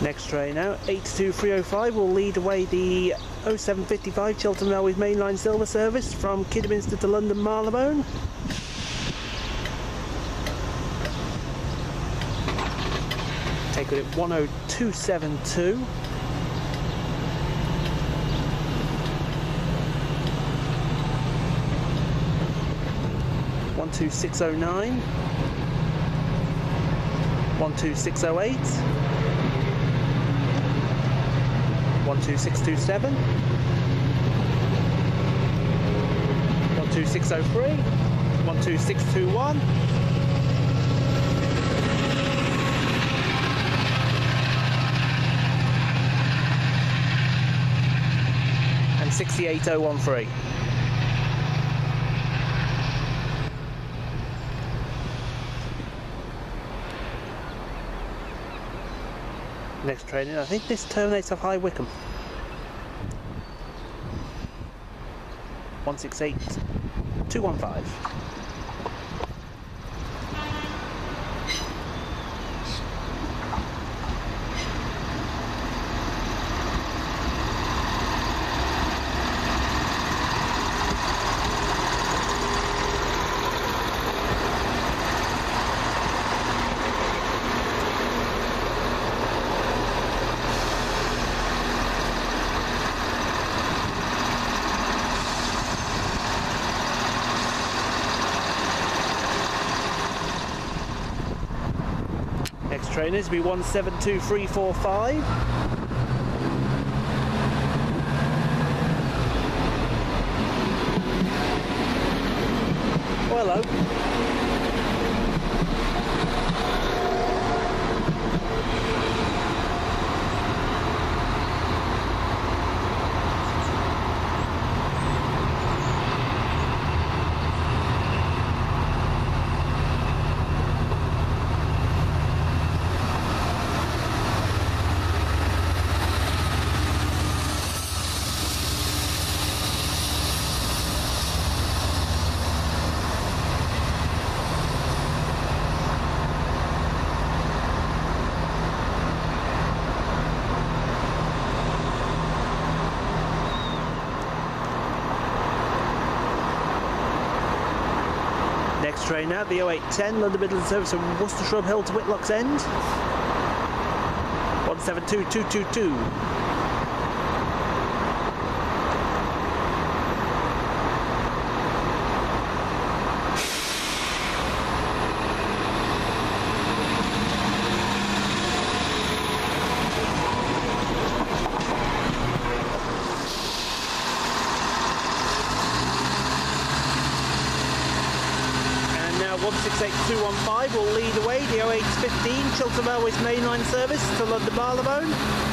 Next train out, 82305 will lead away the 0755 Chiltern Railways mainline silver service from Kidderminster to London Marylebone. Take it at 10272. 12609. 12608. 12627. 12603. 12621. And 68013. Next train in, I think this terminates off High Wycombe. 168215. Next train is be 172345. Oh, hello. Next train out, the 0810 London Midland service from Worcester Shrub Hill to Whitlocks End. 172222. And now 168215 will lead away the 0815 Chiltern Railways mainline service to London Marylebone.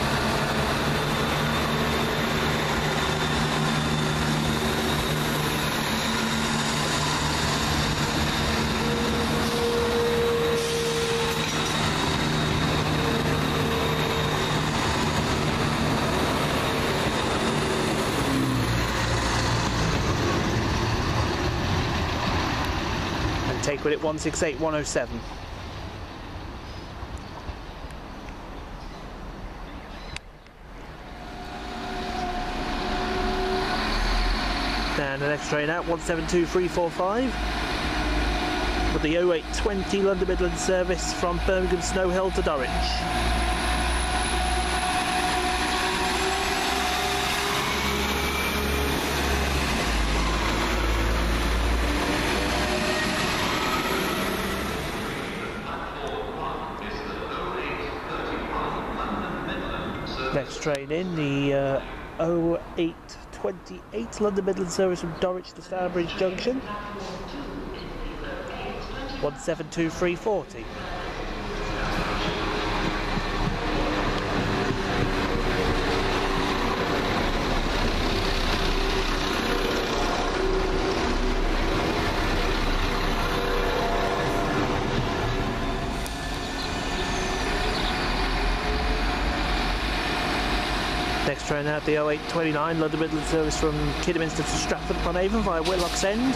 Take with it 168107. And the next train out 172345 with the 0820 London Midland service from Birmingham Snow Hill to Dorridge. Next train in, the 0828 London Midland service from Dorridge to Stourbridge Junction. 172340. Next train out, the 0829 London Midland service from Kidderminster to Stratford-Upon-Avon via Whitlocks End.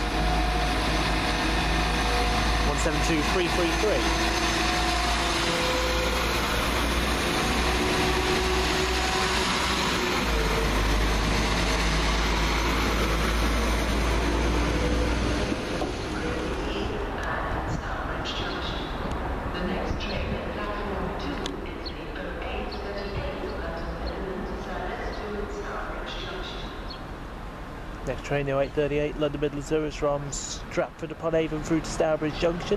172333. train the 0838 London Midland service from Stratford-Upon-Avon through to Stourbridge Junction,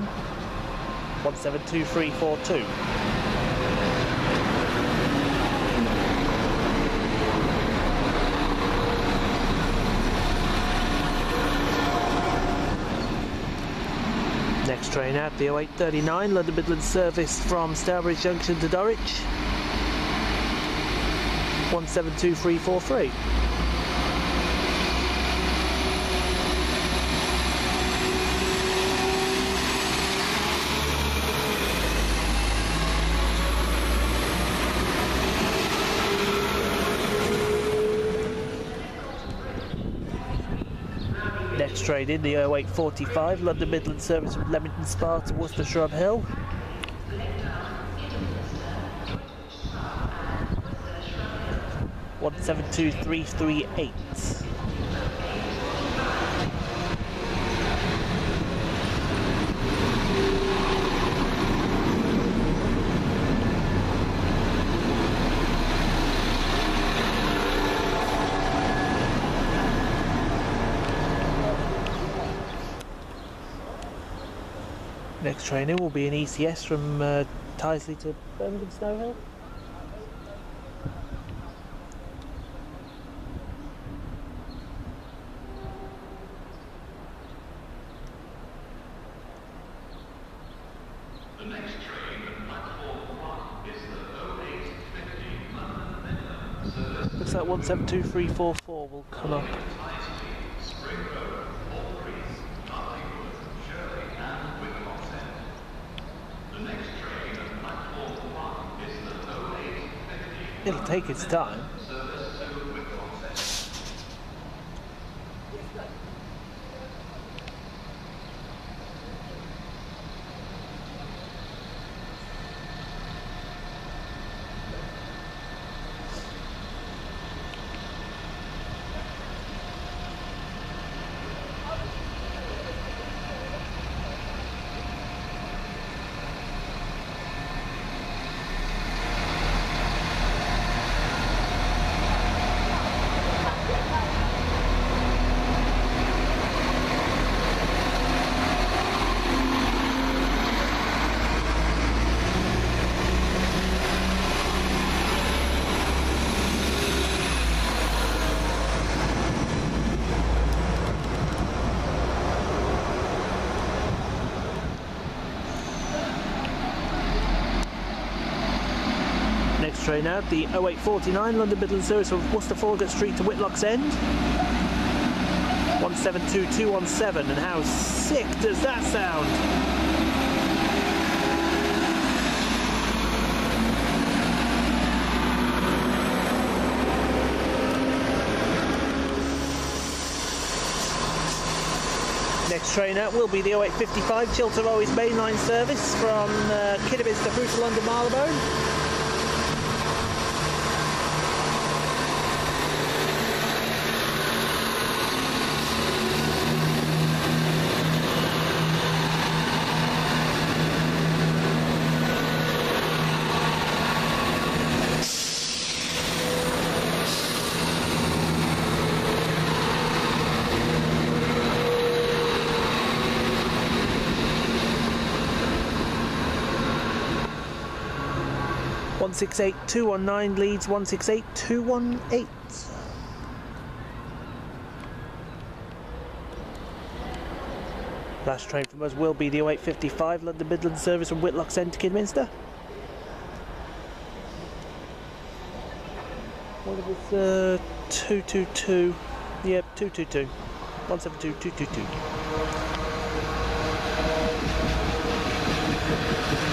172342. Next train out, the 0839 London Midland service from Stourbridge Junction to Dorridge, 172343. Next train in, the 0845 London Midland service from Leamington Spa to Worcester Shrub Hill, 172338. Next train in will be an ECS from Tyseley to Birmingham Snow Hill. The next train at platform 1 is the 0815 London Midland service. Looks like 172344 will come up. Spring Road, Aldreath, Nottingwood, Shirley and Whitlocks End. The next train at platform 1 is the 0815 It'll take its time. service to Whitlocks End. Next train out, the 0849 London Midland service from Worcester Street to Whitlocks End, 172217, and how sick does that sound? Next train out will be the 0855 Chiltern mainline service from Kidderminster through to London Marylebone. 168219 leads 168218. Last train from us will be the 0855 London Midland service from Whitlocks End to Kidderminster. What if it's 222? Yep, 222. 172222.